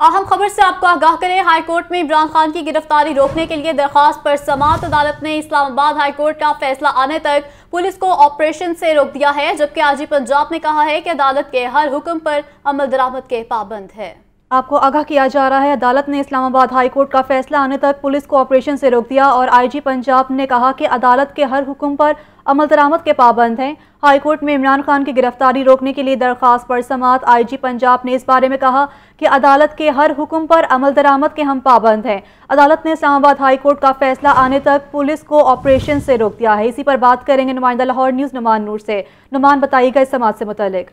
अहम खबर से आपको आगाह करें। हाई कोर्ट में इमरान खान की गिरफ्तारी रोकने के लिए दरखास्त पर समाअत अदालत ने इस्लामाबाद हाई कोर्ट का फैसला आने तक पुलिस को ऑपरेशन से रोक दिया है, जबकि आईजी पंजाब ने कहा है कि अदालत के हर हुक्म पर अमल दरामद के पाबंद है। आपको आगाह किया जा रहा है, अदालत ने इस्लामाबाद हाई कोर्ट का फैसला आने तक पुलिस को ऑपरेशन से रोक दिया और आईजी पंजाब ने कहा कि अदालत के हर हुक्म पर अमल दरामद के पाबंद हैं। हाई कोर्ट में इमरान खान की गिरफ्तारी रोकने के लिए दरखास्त पर समाअत आईजी पंजाब ने इस बारे में कहा कि अदालत के हर हुक्म पर अमल दरामद के हम पाबंद हैं। अदालत ने इस्लामाबाद हाई कोर्ट का फैसला आने तक पुलिस को ऑपरेशन से रोक दिया है। इसी पर बात करेंगे नुमाइंदा लाहौर न्यूज़ नुमान नूर से। नुमान, बताइएगा इस समाअत से मुतालिक।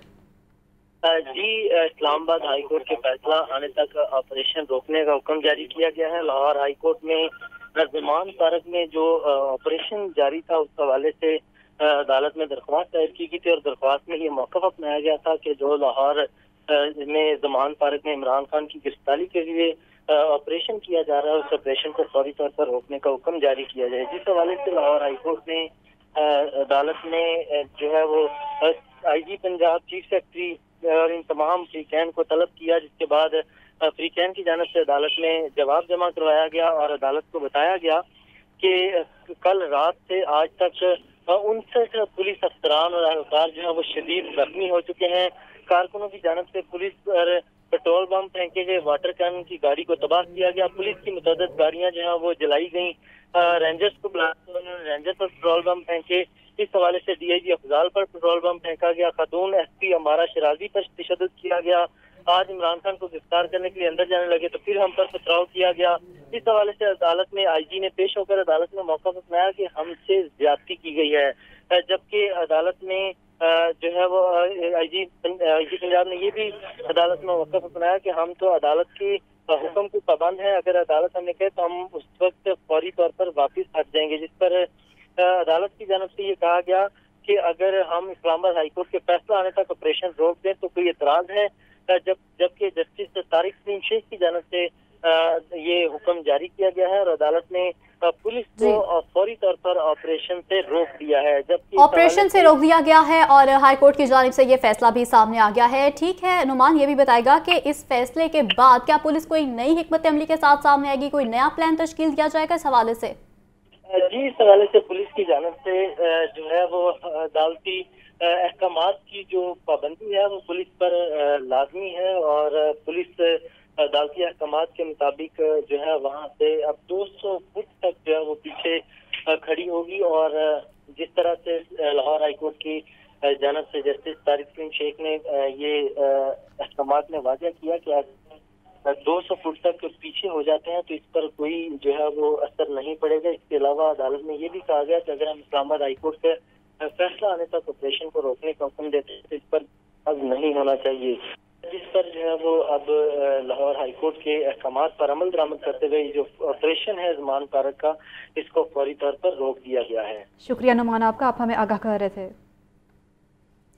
जी, इस्लामाबाद हाई कोर्ट के फैसला आने तक ऑपरेशन रोकने का हुक्म जारी किया गया है। लाहौर हाई कोर्ट में ज़मान पार्क में जो ऑपरेशन जारी था, उस हवाले से अदालत में दरख्वास्त दायर की गई थी और दरख्वास्त में ये मौक़िफ़ अपनाया गया था कि जो लाहौर में ज़मान पार्क में इमरान खान की गिरफ्तारी के लिए ऑपरेशन किया जा रहा है, उस ऑपरेशन को फौरी तौर पर रोकने का हुक्म जारी किया जाए। जिस हवाले से लाहौर हाई कोर्ट ने अदालत ने जो है वो आईजी पंजाब, चीफ सेक्रेटरी और इन तमाम फ्रीकैन को तलब किया, जिसके बाद फ्रीकैन की जानिब से अदालत में जवाब जमा करवाया गया और अदालत को बताया गया कि कल रात से आज तक 59 पुलिस अफसरान और एहलकार जो है वो शदीद जख्मी हो चुके हैं। कारकुनों की जानिब से पुलिस पर पेट्रोल बम फेंके गए, वाटर कैन की गाड़ी को तबाह किया गया, पुलिस की मुतअद्दिद गाड़ियां जो है वो जलाई गई, रेंजर्स को बुलाकर उन्होंने रेंजर पर पेट्रोल बम फेंके। इस हवाले से डीआईजी अफजाल पर पेट्रोल बम फेंका गया, खातून एसपी अमारा शराजी पर तशद्दुद किया गया। आज इमरान खान को गिरफ्तार करने के लिए अंदर जाने लगे तो फिर हम पर पथराव किया गया। इस हवाले से अदालत में आईजी ने पेश होकर अदालत में मौका अपनाया कि हमसे ज्यादती की गई है, जबकि अदालत में जो है वो आईजी पंजाब ने ये भी अदालत में मौका अपनाया कि हम तो अदालत की हुक्म के पाबंद हैं, अगर अदालत हमें कहे तो हम उस वक्त फौरी तौर पर वापिस हट जाएंगे। जिस पर अदालत की जानिब से ये कहा गया कि अगर हम इस्लामाबाद हाईकोर्ट के फैसला आने तक ऑपरेशन रोक दें तो कोई एतराज है, जबकि जस्टिस तारिक सलीम शेख की जानिब से ये हुक्म जारी किया गया है और अदालत ने पुलिस को फौरी तौर पर ऑपरेशन से रोक दिया है, जबकि ऑपरेशन से रोक दिया गया है और हाई कोर्ट की जानिब से ये फैसला भी सामने आ गया है। ठीक है नुमान, ये भी बताएगा कि इस फैसले के बाद क्या पुलिस कोई नई हिकमत अमली के साथ सामने आएगी, कोई नया प्लान तश्कील दिया जाएगा इस हवाले से? जी, इस हवाले से पुलिस की जानिब से जो है वो अदालती अहकामात की जो पाबंदी है वो पुलिस पर लाजमी है और पुलिस अदालती अहकामात के मुताबिक जो है वहाँ से अब 200 फुट तक जो है वो पीछे खड़ी होगी। और जिस तरह से लाहौर हाईकोर्ट की जानिब से जस्टिस तारिक सलीम शेख ने ये अहकामात में वाज़ेह किया कि 200 फुट तक पीछे हो जाते हैं तो इस पर कोई जो है वो असर नहीं पड़ेगा। इसके अलावा अदालत में ये भी कहा गया कि अगर हम इस्लामाबाद हाईकोर्ट के फैसला आने तक ऑपरेशन को रोकने का हुक्म देते हैं तो इस पर अब नहीं होना चाहिए, जिस पर जो है वो अब लाहौर हाईकोर्ट के अहकामात पर अमल दरामद करते हुए जो ऑपरेशन है ज़मान पार्क का, इसको फौरी तौर पर रोक दिया गया है। शुक्रिया नुमान आपका, आप हमें आगाह कर रहे थे।